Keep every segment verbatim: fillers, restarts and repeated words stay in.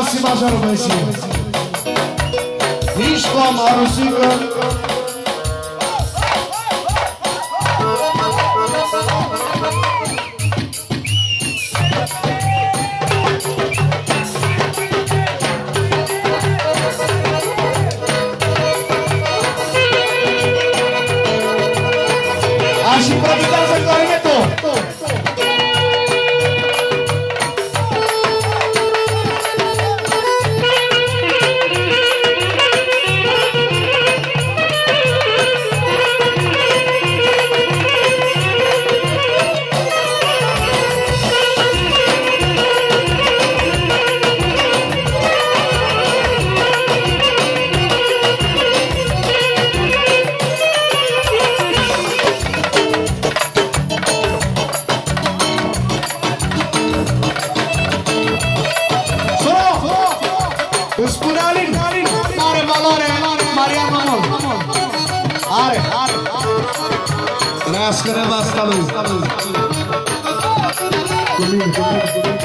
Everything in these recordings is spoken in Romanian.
si major băieții. Nici cu amarusică. Și profitează clarinetul. Îmi spune Alin, are valoare, Marian Mamon. Are, are, trăiască nevasta lui. Cu mine, cu mine, cu mine.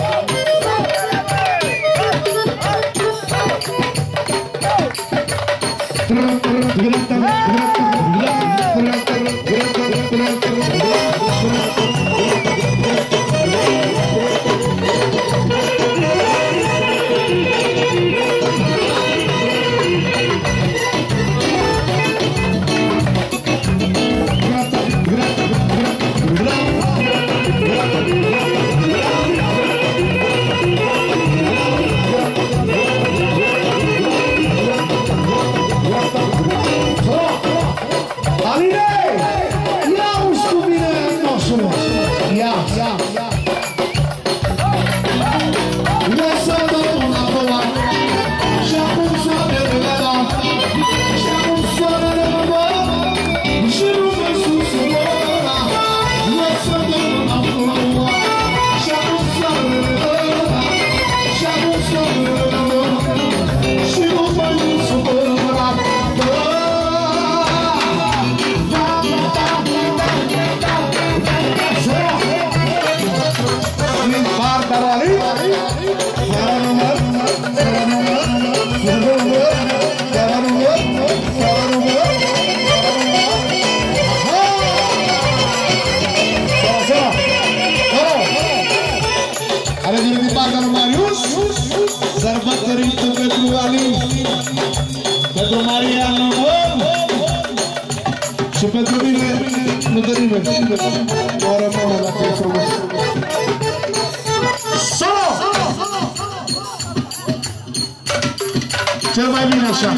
Sărbătorită pentru Alin, pentru Marian Mamon și pentru mine, nu de nimeni. O rămână dacă e frumos. Solo! Cel mai bine așa.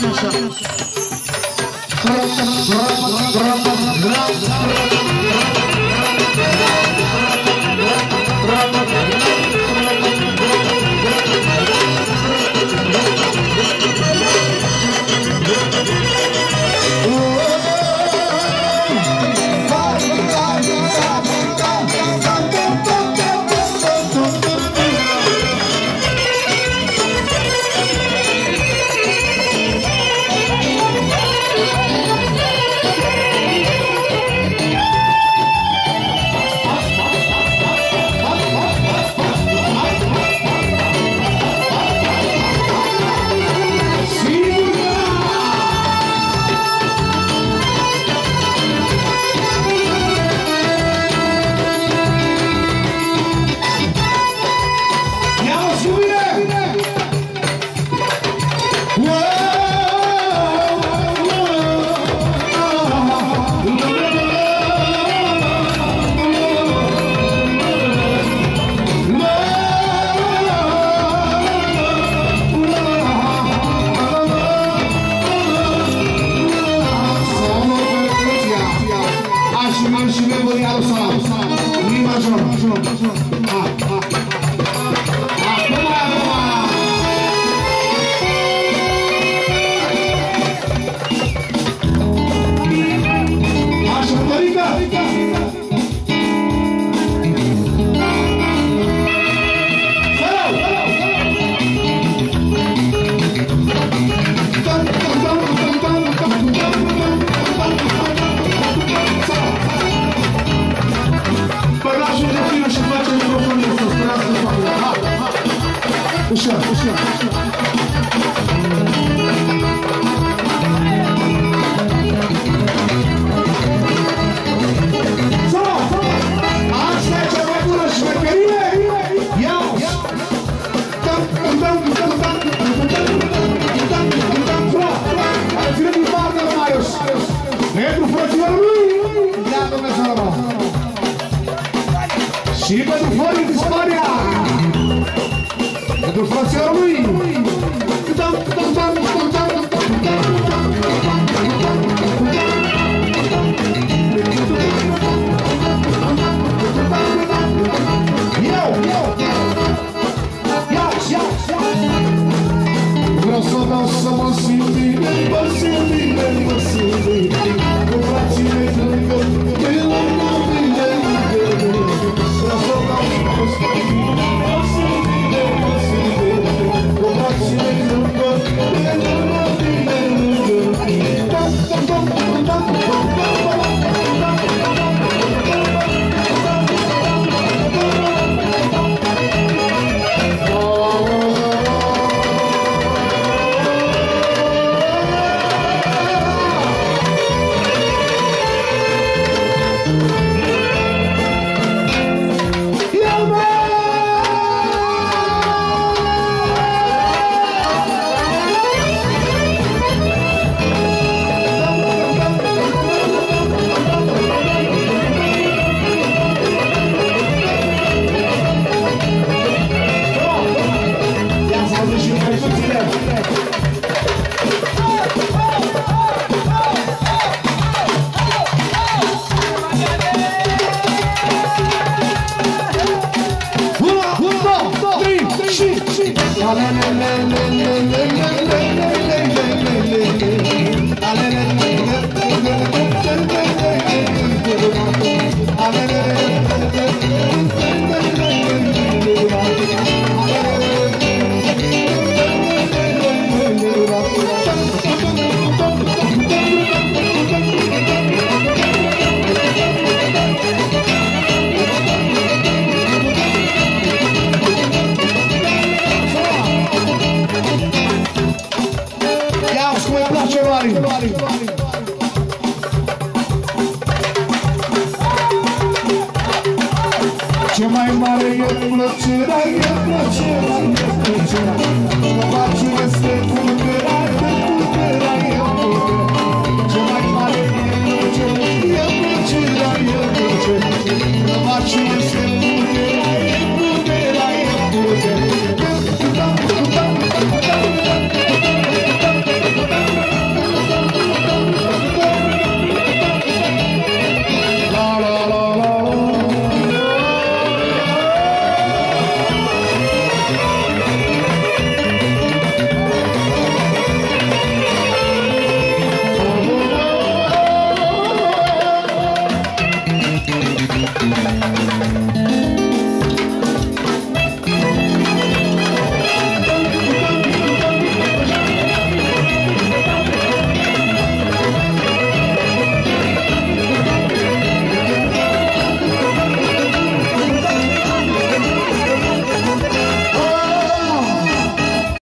Puxa, puxa, puxa. Și pentru Florin din Spania. Pentru frația lui. Câtam, câtam, câtam, câtam, câtam. Iau, iau, iau, iau, vreau să dau să mă simt bine, mă simt bine, mă simt bine. Cu frații mei lângă, de lângă mine, lângă mine. Vreau să dau să mă simt bine, mă simt bine, mă simt bine. Cu frații mei lângă, de lângă mine, lângă mine. Dam, dam, dam, dam, dam, dam, dam. Ce mai mare e plăcerea, e plăcerea, e plăcerea. Covaciu este puterea, e puterea, e puterea. Ce mai mare e plăcerea, e plăcerea, e plăcerea. Covaciu este